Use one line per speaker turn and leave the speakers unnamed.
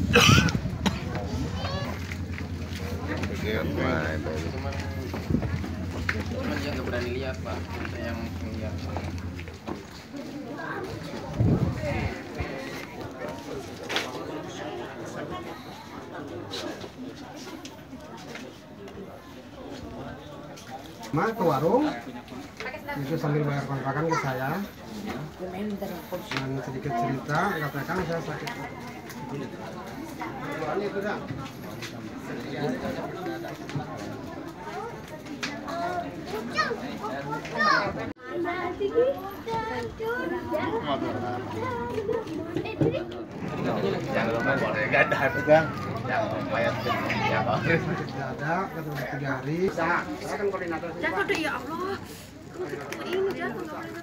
Cuman dia nggak berani lihat Pak, yang lihat.
Ma ke warung itu sambil bayar kontrakan ke saya dan sedikit cerita katakan saya sakit
Jangan lupa boleh gak ada pegang. Jangan lumayan ya Pak.
dada ketemu 3 hari. Saya kan koordinator.
Ya Allah. Ini dia